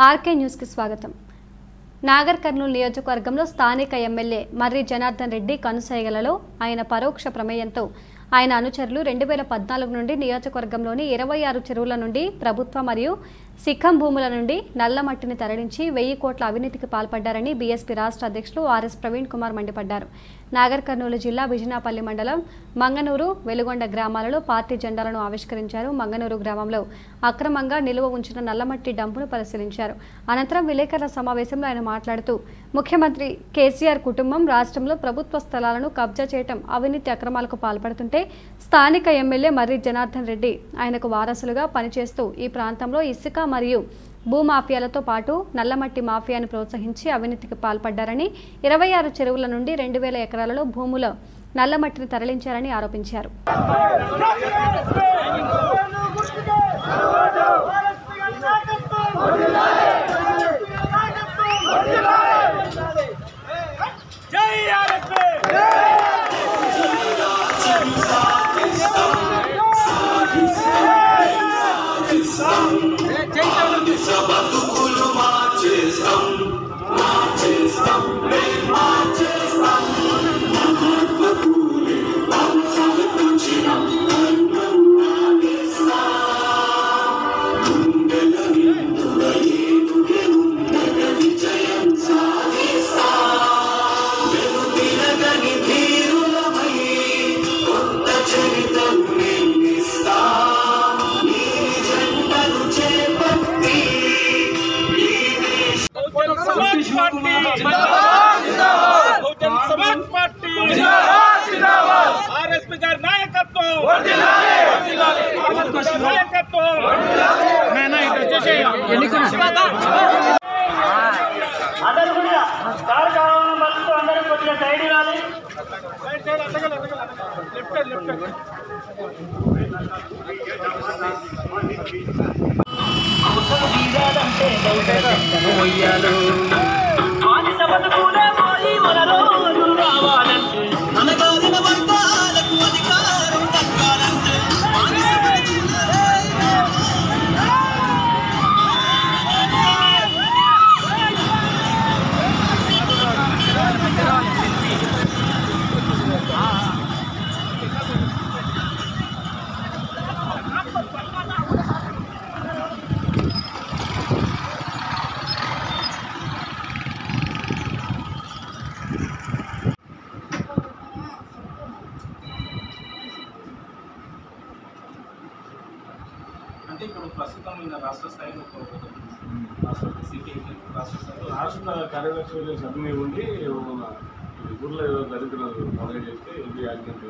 RK news కి స్వాగతం. నాగర్ కర్నూలు నియోజకవర్గంలో స్థానిక ఎమ్మెల్యే మర్రి జనార్దన్ రెడ్డి కనుసైగలలో ఆయన పరోక్ష ప్రమేయంతో ఆయన అనుచరులు 2014 నుండి నియోజకవర్గంలోని 26 చెరువుల నుండి ప్రభుత్వ మరియు సిక్కం భూముల నుండి నల్లమట్టిని తరలించి 1000 కోట్ల అవినీతికి పాల్పడ్డారని బీఎస్పీ రాష్ట్ర అధ్యక్షులు ఆర్ఎస్ ప్రవీణ్ కుమార్ మండిపడ్డారు. నాగర్ కర్నూలు జిల్లా బిజినాపల్లి మండలం మంగనూరు, వెలుగొండ గ్రామాలలో పార్టీ జెండాలను ఆవిష్కరించారు. మంగనూరు గ్రామంలో అక్రమంగా నిలువ ఉంచిన నల్లమట్టి డంపును పరిశీలించారు. అనంతరం విలేకరుల సమావేశంలో ఆయన మాట్లాడుతూ ముఖ్యమంత్రి కేసీఆర్ కుటుంబం రాష్ట్రంలో ప్రభుత్వ స్థలాలను కబ్జా చేయటం, అవినీతి అక్రమాలకు పాల్పడుతుంటే స్థానిక ఎమ్మెల్యే మర్రి జనార్దన్ రెడ్డి ఆయనకు వారసులుగా పనిచేస్తూ ఈ ప్రాంతంలో ఇసుక మరియు భూమాఫియాలతో పాటు నల్లమట్టి మాఫియాను ప్రోత్సహించి అవినీతికి పాల్పడ్డారని, 26 చెరువుల నుండి 2000 ఎకరాలలో భూముల నల్లమట్టిని తరలించారని ఆరోపించారు. అంటే ఇప్పుడు ప్రస్తుతం ఇంకా రాష్ట్ర స్థాయిలో రాష్ట్ర కార్యదర్శి సభ్యుని ఉండి ఊర్లో దరిద్రం పండుగ చేస్తే ఇది యాక్సిడెంట్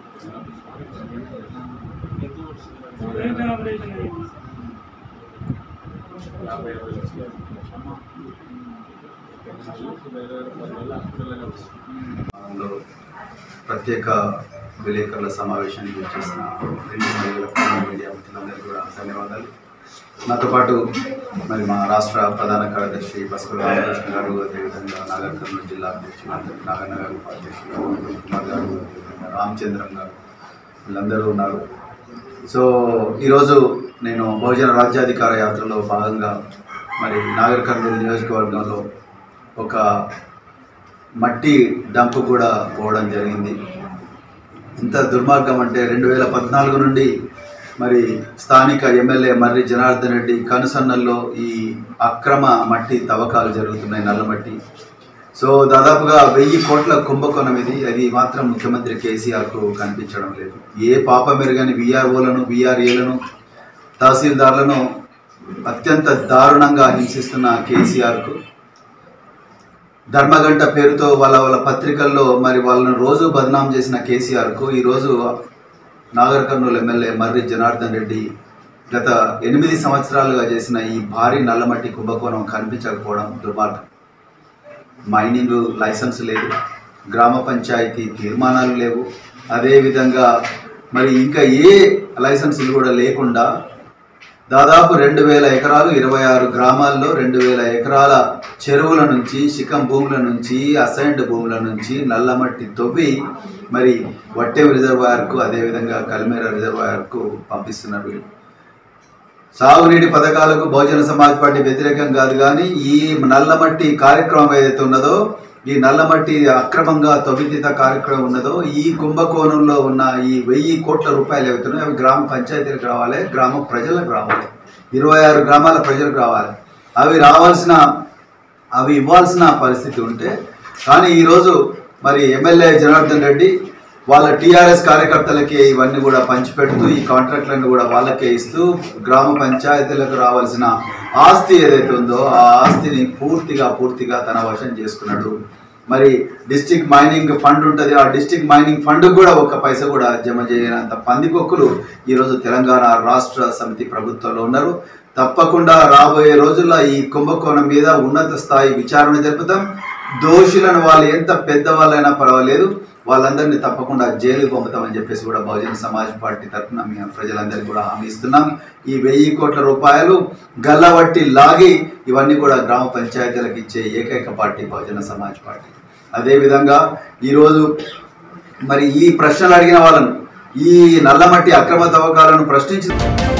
ప్రత్యేక విలేకరుల సమావేశానికి వచ్చేసిన మీడియా మిత్రులందరికీ కూడా ధన్యవాదాలు. నాతో పాటు మరి మా రాష్ట్ర ప్రధాన కార్యదర్శి పసుపు రామకృష్ణ గారు, అదేవిధంగా నాగర్ కర్నూలు జిల్లా అధ్యక్షులు నాగన్న గారు, ఉపాధ్యక్షులు కుమార్ గారు, రామచంద్రం గారు, వీళ్ళందరూ ఉన్నారు. సో ఈరోజు నేను బహుజన రాజ్యాధికార యాత్రలో భాగంగా మరి నాగర్ కర్నూలు నియోజకవర్గంలో ఒక మట్టి డంప్ కూడా పోవడం జరిగింది. ఇంత దుర్మార్గం అంటే 2014 నుండి మరి స్థానిక ఎమ్మెల్యే మర్రి జనార్దన్ రెడ్డి కనుసన్నల్లో ఈ అక్రమ మట్టి తవ్వకాలు జరుగుతున్నాయి, నల్లమట్టి. సో దాదాపుగా 1000 కోట్ల కుంభకోణం ఇది. అది మాత్రం ముఖ్యమంత్రి కేసీఆర్కు కనిపించడం లేదు. ఏ పాప మెరుగని విఆర్ఓలను, విఆర్ఏలను, తహసీల్దార్లను అత్యంత దారుణంగా హింసిస్తున్న కేసీఆర్కు ధర్మగంట పేరుతో వాళ్ళ పత్రికల్లో మరి వాళ్ళను రోజు బదనాం చేసిన కేసీఆర్కు ఈరోజు నాగర్ కర్నూలు ఎమ్మెల్యే మర్రి జనార్దన్ రెడ్డి గత 8 సంవత్సరాలుగా చేసిన ఈ భారీ నల్లమట్టి కుంభకోణం కనిపించకపోవడం దుర్మార్గం. మైనింగ్ లైసెన్స్ లేదు, గ్రామ పంచాయతీ తీర్మానాలు లేవు, అదేవిధంగా మరి ఇంకా ఏ లైసెన్సులు కూడా లేకుండా దాదాపు 2000 ఎకరాలు 26 గ్రామాల్లో 2000 ఎకరాల చెరువుల నుంచి, శిఖం భూముల నుంచి, అసైన్డ్ భూముల నుంచి నల్లమట్టి తవ్వి మరి వట్టెం రిజర్వాయర్కు, అదేవిధంగా కలిమేర రిజర్వాయర్కు పంపిస్తున్నారు. సాగునీటి పథకాలకు బహుజన సమాజ్ పార్టీ వ్యతిరేకం కాదు, కానీ ఈ నల్లమట్టి కార్యక్రమం ఏదైతే ఉన్నదో, ఈ నల్లమట్టి అక్రమంగా తొమ్మిదిత కార్యక్రమం ఉన్నదో, ఈ కుంభకోణంలో ఉన్న ఈ 1000 కోట్ల రూపాయలు ఏవైతున్నాయో అవి గ్రామ పంచాయతీలకు రావాలి, గ్రామ ప్రజలకు రావాలి, 26 గ్రామాల ప్రజలకు రావాలి. అవి ఇవ్వాల్సిన పరిస్థితి ఉంటే, కానీ ఈరోజు మరి ఎమ్మెల్యే జనార్దన్ రెడ్డి వాళ్ళ టీఆర్ఎస్ కార్యకర్తలకి ఇవన్నీ కూడా పంచిపెడుతూ ఈ కాంట్రాక్ట్లను కూడా వాళ్ళకే ఇస్తూ గ్రామ పంచాయతీలకు రావాల్సిన ఆస్తి ఏదైతే ఉందో ఆ ఆస్తిని పూర్తిగా తన వశం చేసుకున్నాడు. మరి డిస్ట్రిక్ట్ మైనింగ్ ఫండ్ ఉంటుంది, ఆ డిస్ట్రిక్ట్ మైనింగ్ ఫండ్ కూడా ఒక్క పైసా కూడా జమ చేయనంత పందికొక్కులు ఈరోజు తెలంగాణ రాష్ట్ర సమితి ప్రభుత్వంలో ఉన్నారు. తప్పకుండా రాబోయే రోజుల్లో ఈ కుంభకోణం మీద ఉన్నత స్థాయి విచారణ జరుపుతాం. దోషులను వాళ్ళు ఎంత పెద్దవాళ్ళైనా పర్వాలేదు, వాళ్ళందరినీ తప్పకుండా జైలుకు పంపుతామని చెప్పేసి కూడా బహుజన సమాజ్ పార్టీ తరఫున మేము ప్రజలందరికీ కూడా హామీ ఇస్తున్నాం. ఈ 1000 కోట్ల రూపాయలు గల్లవట్టి లాగి ఇవన్నీ కూడా గ్రామ పంచాయతీలకు ఇచ్చే ఏకైక పార్టీ బహుజన సమాజ్ పార్టీ. అదేవిధంగా ఈరోజు మరి ఈ ప్రశ్నలు అడిగిన వాళ్ళను, ఈ నల్లమట్టి అక్రమ తవ్వకాలను ప్రశ్నించిన